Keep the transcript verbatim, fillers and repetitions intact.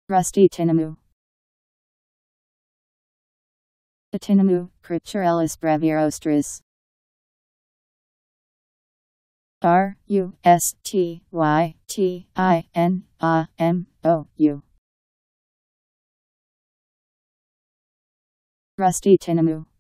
Rusty tinamou. The tinamou, Crypturellus brevirostris. R U S T Y T I N A M O U. Rusty tinamou.